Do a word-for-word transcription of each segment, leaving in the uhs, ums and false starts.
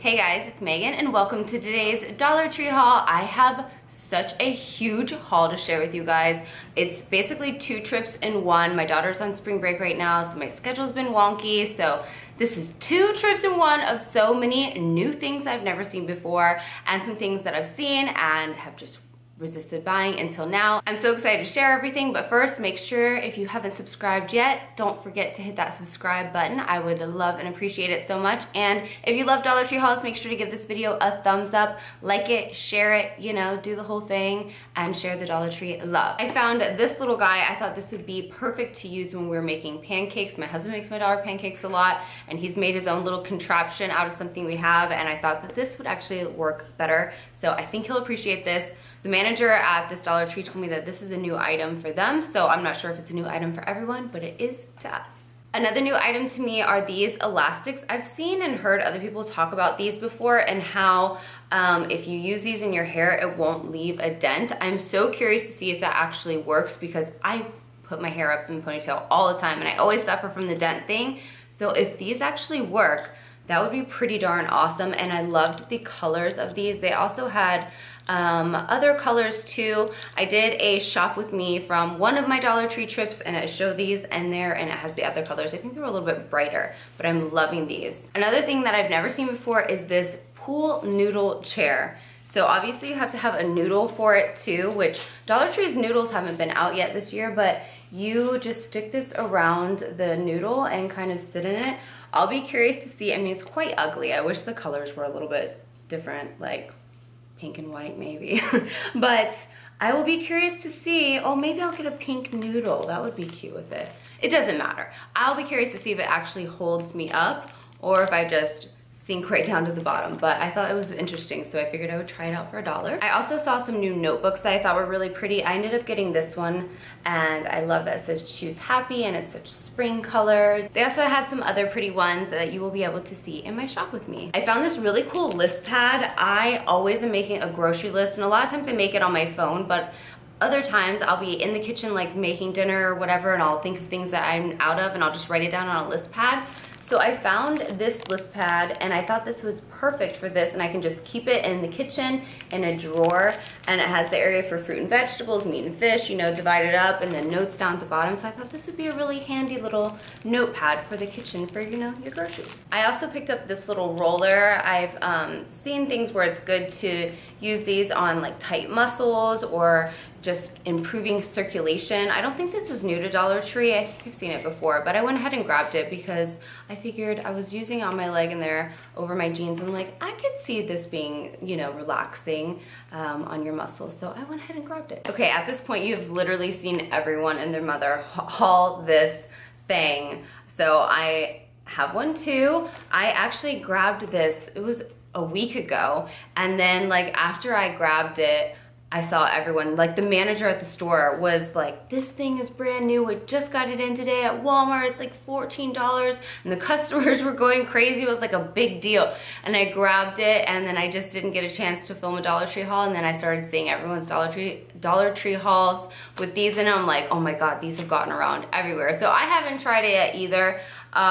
Hey guys, it's Megan and welcome to today's Dollar Tree haul. I have such a huge haul to share with you guys. It's basically two trips in one. My daughter's on spring break right now, so my schedule's been wonky. So this is two trips in one of so many new things I've never seen before and some things that I've seen and have just resisted buying until now. I'm so excited to share everything, but first make sure if you haven't subscribed yet, don't forget to hit that subscribe button. I would love and appreciate it so much. And if you love Dollar Tree hauls, make sure to give this video a thumbs up, like it, share it, you know, do the whole thing and share the Dollar Tree love. I found this little guy. I thought this would be perfect to use when we're making pancakes. My husband makes my daughter pancakes a lot and he's made his own little contraption out of something we have, and I thought that this would actually work better. So I think he'll appreciate this. The manager at this Dollar Tree told me that this is a new item for them, so I'm not sure if it's a new item for everyone, but it is to us. Another new item to me are these elastics. I've seen and heard other people talk about these before and how um, if you use these in your hair, it won't leave a dent. I'm so curious to see if that actually works because I put my hair up in a ponytail all the time and I always suffer from the dent thing. So if these actually work, that would be pretty darn awesome, and I loved the colors of these. They also had um, other colors too. I did a shop with me from one of my Dollar Tree trips and it showed these in there and it has the other colors. I think they were a little bit brighter, but I'm loving these. Another thing that I've never seen before is this pool noodle chair. So obviously you have to have a noodle for it too, which Dollar Tree's noodles haven't been out yet this year, but you just stick this around the noodle and kind of sit in it. I'll be curious to see. I mean, it's quite ugly. I wish the colors were a little bit different, like pink and white maybe. But I will be curious to see. Oh, maybe I'll get a pink noodle. That would be cute with it. It doesn't matter. I'll be curious to see if it actually holds me up or if I just sink right down to the bottom, but I thought it was interesting, so I figured I would try it out for a dollar. I also saw some new notebooks that I thought were really pretty. I ended up getting this one, and I love that it says choose happy, and it's such spring colors. They also had some other pretty ones that you will be able to see in my shop with me. I found this really cool list pad. I always am making a grocery list, and a lot of times I make it on my phone, but other times I'll be in the kitchen like making dinner or whatever, and I'll think of things that I'm out of, and I'll just write it down on a list pad. So I found this list pad and I thought this was perfect for this, and I can just keep it in the kitchen in a drawer, and it has the area for fruit and vegetables, meat and fish, you know, divided up, and then notes down at the bottom. So I thought this would be a really handy little notepad for the kitchen for, you know, your groceries. I also picked up this little roller. I've um, seen things where it's good to use these on like tight muscles or just improving circulation. I don't think this is new to Dollar Tree. I think I've seen it before, but I went ahead and grabbed it because I figured I was using it on my leg and there over my jeans. And I'm like, I could see this being, you know, relaxing um, on your muscles. So I went ahead and grabbed it. Okay, at this point, you've literally seen everyone and their mother haul this thing. So I have one too. I actually grabbed this, it was a week ago. And then like after I grabbed it, I saw everyone, like the manager at the store was like, this thing is brand new. We just got it in today at Walmart. It's like fourteen dollars. And the customers were going crazy. It was like a big deal. And I grabbed it, and then I just didn't get a chance to film a Dollar Tree haul. And then I started seeing everyone's Dollar Tree, Dollar Tree hauls with these in them. I'm like, oh my God, these have gotten around everywhere. So I haven't tried it yet either.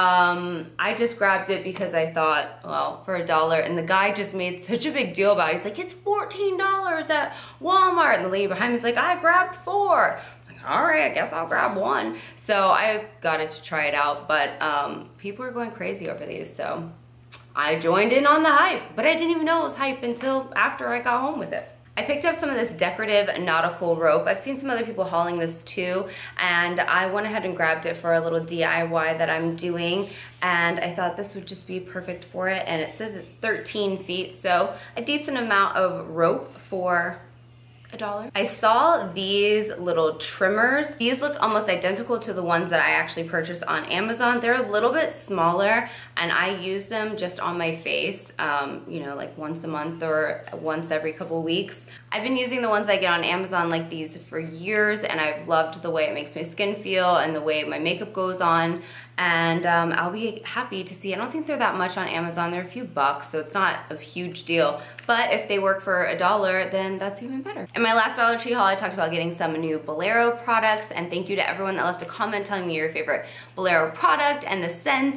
Um, I just grabbed it because I thought, well, for a dollar, and the guy just made such a big deal about it. He's like, it's fourteen dollars at Walmart. And the lady behind me is like, I grabbed four. I'm like, all right, I guess I'll grab one. So I got it to try it out, but um, people are going crazy over these. So I joined in on the hype, but I didn't even know it was hype until after I got home with it. I picked up some of this decorative nautical rope. I've seen some other people hauling this too, and I went ahead and grabbed it for a little D I Y that I'm doing, and I thought this would just be perfect for it. And it says it's thirteen feet, so a decent amount of rope for a dollar. I saw these little trimmers. These look almost identical to the ones that I actually purchased on Amazon. They're a little bit smaller, and I use them just on my face, um, you know, like once a month or once every couple weeks. I've been using the ones I get on Amazon like these for years, and I've loved the way it makes my skin feel and the way my makeup goes on. And um, I'll be happy to see. I don't think they're that much on Amazon. They're a few bucks, so it's not a huge deal. But if they work for a dollar, then that's even better. In my last Dollar Tree haul, I talked about getting some new Bolero products, and thank you to everyone that left a comment telling me your favorite Bolero product and the scents.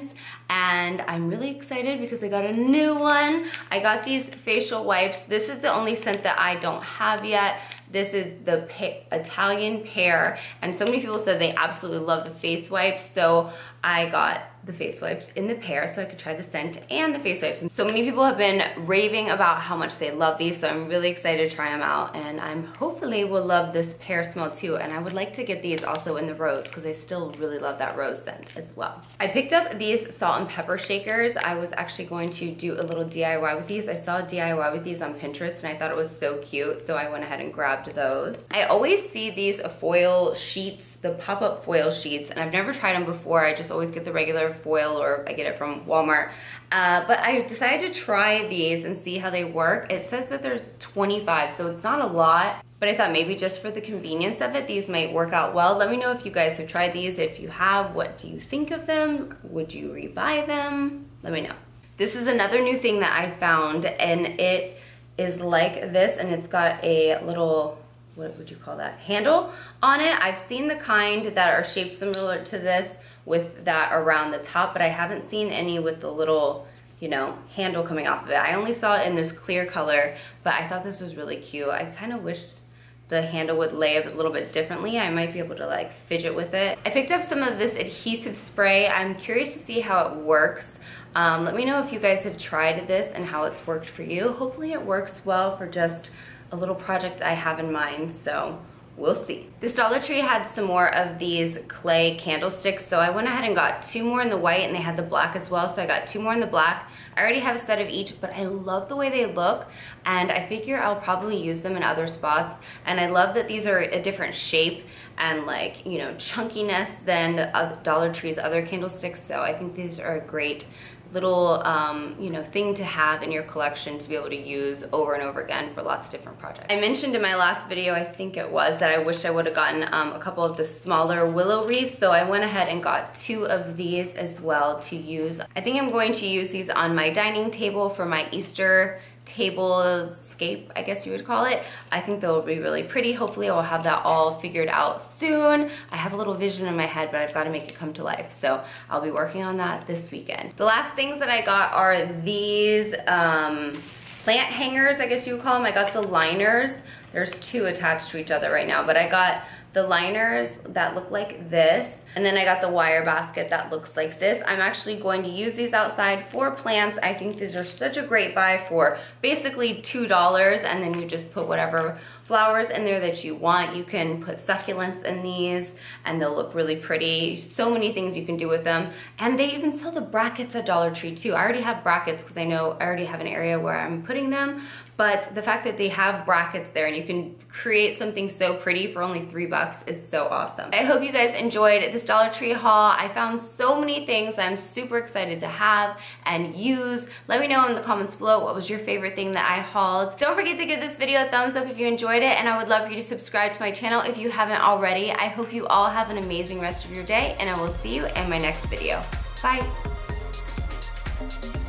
and I'm really excited because I got a new one. I got these facial wipes. This is the only scent that I don't have yet. This is the pe- Italian pear, and so many people said they absolutely love the face wipes, so I got the face wipes in the pear so I could try the scent and the face wipes. And so many people have been raving about how much they love these, so I'm really excited to try them out, and I'm hopefully will love this pear smell too. And I would like to get these also in the rose because I still really love that rose scent as well. I picked up these salt and pepper shakers. I was actually going to do a little D I Y with these. I saw a D I Y with these on Pinterest and I thought it was so cute, so I went ahead and grabbed those. I always see these foil sheets, the pop-up foil sheets, and I've never tried them before. I just always get the regular foil, or I get it from Walmart. Uh, but I decided to try these and see how they work. It says that there's twenty-five, so it's not a lot, but I thought maybe just for the convenience of it, these might work out well. Let me know if you guys have tried these. If you have, what do you think of them? Would you rebuy them? Let me know. This is another new thing that I found, and it is like this, and it's got a little, what would you call that, handle on it. I've seen the kind that are shaped similar to this with that around the top, but I haven't seen any with the little, you know, handle coming off of it. I only saw it in this clear color, but I thought this was really cute. I kind of wish the handle would lay a little bit differently. I might be able to like fidget with it. I picked up some of this adhesive spray. I'm curious to see how it works. Um, let me know if you guys have tried this and how it's worked for you. Hopefully it works well for just a little project I have in mind, so we'll see. This Dollar Tree had some more of these clay candlesticks, so I went ahead and got two more in the white, and they had the black as well, so I got two more in the black. I already have a set of each, but I love the way they look, and I figure I'll probably use them in other spots. And I love that these are a different shape and like, you know, chunkiness than Dollar Tree's other candlesticks, so I think these are a great little um, you know, thing to have in your collection to be able to use over and over again for lots of different projects. I mentioned in my last video, I think it was, that I wish I would have gotten um, a couple of the smaller willow wreaths, so I went ahead and got two of these as well to use. I think I'm going to use these on my dining table for my Easter table-scape, I guess you would call it. I think they'll be really pretty. Hopefully I will have that all figured out soon. I have a little vision in my head, but I've got to make it come to life. So I'll be working on that this weekend. The last things that I got are these um, plant hangers, I guess you would call them. I got the liners. There's two attached to each other right now, but I got the liners that look like this, and then I got the wire basket that looks like this. I'm actually going to use these outside for plants. I think these are such a great buy for basically two dollars, and then you just put whatever flowers in there that you want. You can put succulents in these and they'll look really pretty. So many things you can do with them. And they even sell the brackets at Dollar Tree too. I already have brackets because I know I already have an area where I'm putting them, but the fact that they have brackets there and you can create something so pretty for only three bucks is so awesome. I hope you guys enjoyed this Dollar Tree haul. I found so many things I'm super excited to have and use. Let me know in the comments below what was your favorite thing that I hauled. Don't forget to give this video a thumbs up if you enjoyed it, and I would love for you to subscribe to my channel if you haven't already. I hope you all have an amazing rest of your day, and I will see you in my next video. Bye.